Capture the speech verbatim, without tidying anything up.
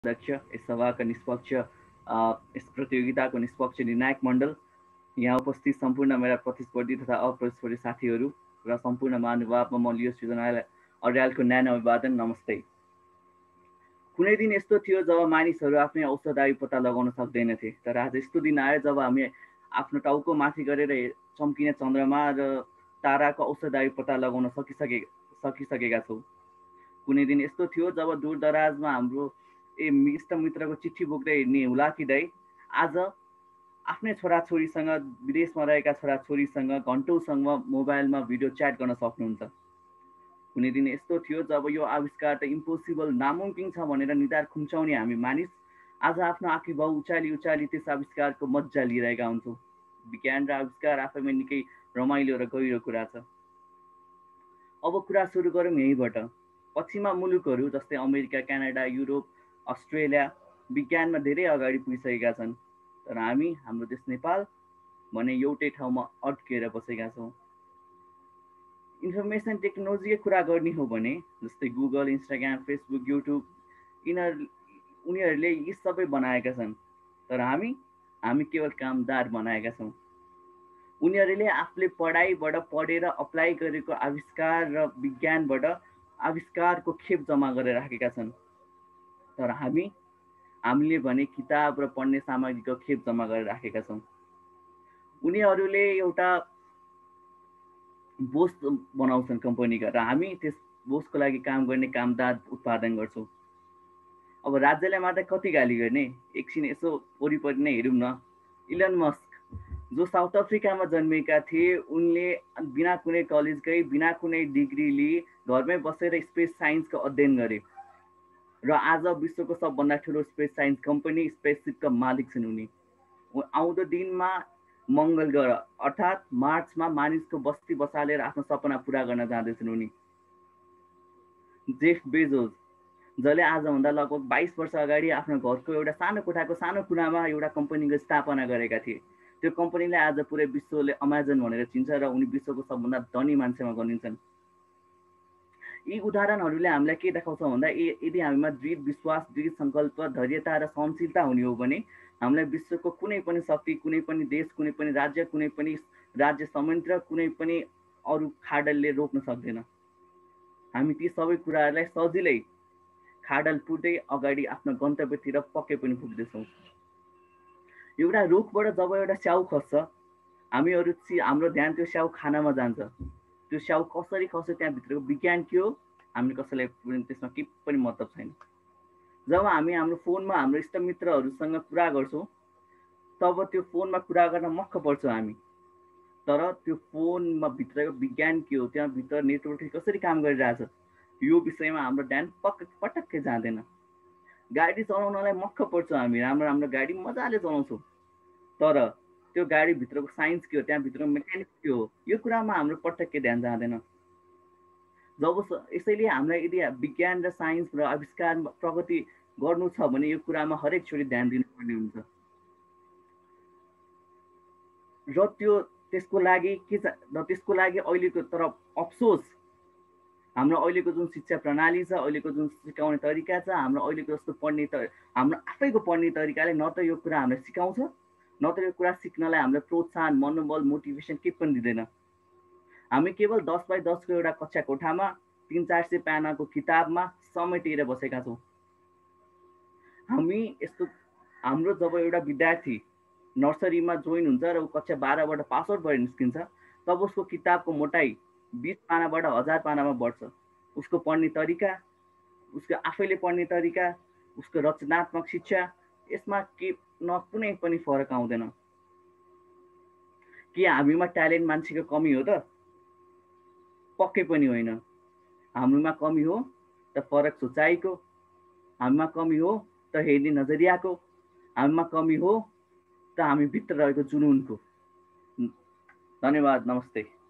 अध्यक्ष, यस सभाका निष्पक्ष यस प्रतियोगिताको निष्पक्ष निर्णायक मण्डल, यहाँ उपस्थित सम्पूर्ण मेरा प्रतिस्पर्धी तथा अप्रतिस्पर्धी साथीहरू र सम्पूर्ण महानुभावमा म लियो सृजनालाई अर्यालको न्यानो अभिवादन, नमस्ते। कुनै दिन यस्तो थियो जब मानिसहरू आफ्नै औषधायु पत्ता लगाउन सक्दैनथे, तर आज यस्तो दिन आयो जब हामी आफ्नो टाउको माथि गरेर चम्किने चन्द्रमा र ताराको औषधायु पत्ता लगाउन सकिसके सकिसकेका छौँ। कुनै दिन यस्तो थियो जब दूरदराजमा हाम्रो ए इष्ट मित्रको चिठी बोक्दै हिँड्ने हुलाकी दाइ आज आफ्नै छोराछोरीसँग, विदेशमा रहेका छोराछोरीसँग घन्टौँसम्म मोबाइलमा भिडियो च्याट गर्न सक्नुहुन्छ। कुनै दिन यस्तो थियो जब यो आविष्कार त इम्पोसिबल, नामुमकिन छ भनेर निधार खुम्चाउने हामी मानिस आज आफ्नो आँखी भाउ उचाली उचाली त्यस आविष्कारको मजा लिइरहेका हुन्छौँ। विज्ञान र आविष्कार आफैमा निकै रमाइलो र गहिरो कुरा छ। अब कुरा सुरु गरौँ यहीँबाट। पश्चिमा मुलुकहरू जस्तै अमेरिका, क्यानाडा, युरोप, अस्ट्रेलिया विज्ञानमा धेरै अगाडि पुगिसकेका छन्, तर हामी हाम्रो देश नेपाल भने एउटै ठाउँमा अड्केर बसेका छौँ। इन्फर्मेसन टेक्नोलोजीकै कुरा गर्ने हो भने जस्तै गुगल, इन्स्टाग्राम, फेसबुक, युट्युब यिनीहरू उनीहरूले यी सबै बनाएका छन्, तर हामी हामी केवल कामदार बनाएका छौँ। उनीहरूले आफूले पढाइबाट पढेर अप्लाई गरेको आविष्कार र विज्ञानबाट आविष्कारको खेप जम्मा गरेर राखेका छन्, तर हामी हामीले भने किताब र पढ्ने सामग्रीको खेप जम्मा गरेर राखेका छौँ। उनीहरूले एउटा बोस बनाउँछन् कम्पनीका र हामी त्यस बोसको लागि काम गर्ने कामदार उत्पादन गर्छौँ। अब राज्यलाई मात्रै कति गाली गर्ने, एकछिन यसो वरिपरि नै हेरौँ न। इलन मस्क जो साउथ अफ्रिकामा जन्मेका थिए, उनले बिना कुनै कलेजकै, बिना कुनै डिग्री लिए घरमै बसेर स्पेस साइन्सको अध्ययन गरे र आज विश्वको सबभन्दा ठुलो स्पेस साइन्स कम्पनी स्पेससिपका मालिक छन् उनी। आउँदो दिनमा मङ्गल ग्रह अर्थात् मार्चमा मानिसको बस्ती बसालेर आफ्नो सपना पुरा गर्न जाँदैछन् उनी। जेफ बेजोस जसले आजभन्दा लगभग बाइस वर्ष अगाडि आफ्नो घरको एउटा सानो कोठाको सानो कुनामा एउटा कम्पनीको स्थापना गरेका थिए। त्यो कम्पनीलाई आज पुरै विश्वले अमेजन भनेर चिन्छ र उनी विश्वको सबभन्दा धनी मान्छेमा गनिन्छन्। यी उदाहरणहरूले हामीलाई के देखाउँछ भन्दा यदि हामीमा दृढ विश्वास, दृढ सङ्कल्प, धैर्यता र सहनशीलता हुने हो भने हामीलाई विश्वको कुनै पनि शक्ति, कुनै पनि देश, कुनै पनि राज्य, कुनै पनि राज्य संयन्त्र, कुनै पनि अरू खाडलले रोक्न सक्दैन। हामी ती सबै कुराहरूलाई सजिलै खाडल पुर्दै अगाडि आफ्नो गन्तव्यतिर पक्कै पनि पुग्दैछौँ। एउटा रुखबाट जब एउटा स्याउ खस्छ, हामीहरू हाम्रो ध्यान त्यो स्याउ खानामा जान्छ। त्यो स्याउ कसरी खस्यो, त्यहाँभित्रको विज्ञान के हो, हामीले कसैलाई त्यसमा केही पनि मतलब छैन। जब हामी हाम्रो फोनमा हाम्रो इष्टमित्रहरूसँग कुरा गर्छौँ, तब त्यो फोनमा कुरा गर्न मक्ख पर्छौँ हामी, तर त्यो फोनमा भित्रको विज्ञान के हो, त्यहाँभित्र नेटवर्क कसरी काम गरिरहेछ, यो विषयमा हाम्रो ध्यान पक्क पटक्कै जाँदैन। गाडी चलाउनलाई मक्ख पर्छौँ हामी, राम्रो राम्रो गाडी मजाले चलाउँछौँ, तर त्यो गाडीभित्रको साइन्स के हो, त्यहाँभित्रको मेकानिक के हो, यो कुरामा हाम्रो पटक्कै ध्यान जाँदैन। जब यसैले हामीलाई यदि विज्ञान र साइन्स र आविष्कार प्रगति गर्नु छ भने यो कुरामा हरेकचोटि ध्यान दिनुपर्ने हुन्छ। र त्यो त्यसको लागि के छ र त्यसको लागि अहिलेको तर अफसोस हाम्रो अहिलेको जुन शिक्षा प्रणाली छ, अहिलेको जुन सिकाउने तरिका छ, हाम्रो अहिलेको जस्तो पढ्ने त हाम्रो आफैको पढ्ने तरिकाले न त यो कुरा हामीलाई सिकाउँछ, न त यो कुरा सिक्नलाई हामीलाई प्रोत्साहन, मनोबल, मोटिभेसन केही पनि दिँदैन। हामी केवल दस बाई दसको एउटा कक्षा कोठामा तिन चार सय पानाको किताबमा समेटेर बसेका छौँ। हामी यस्तो हाम्रो जब एउटा विद्यार्थी नर्सरीमा जोइन हुन्छ र ऊ कक्षा बाह्रबाट पास आउट भएर निस्किन्छ, तब उसको किताबको मोटाइ बिस पानाबाट हजार पानामा बढ्छ। उसको पढ्ने तरिका, उसको आफैले पढ्ने तरिका, उसको रचनात्मक शिक्षा, यसमा के न कुनै पनि फरक आउँदैन। के हामीमा ट्यालेन्ट मान्छेको कमी हो त? पक्कै पनि होइन। हाम्रोमा कमी हो त फरक सोचाइको, हामीमा कमी हो त हेर्ने नजरियाको, हामीमा कमी हो त हामी भित्र रहेको जुनुनको। धन्यवाद, नमस्ते।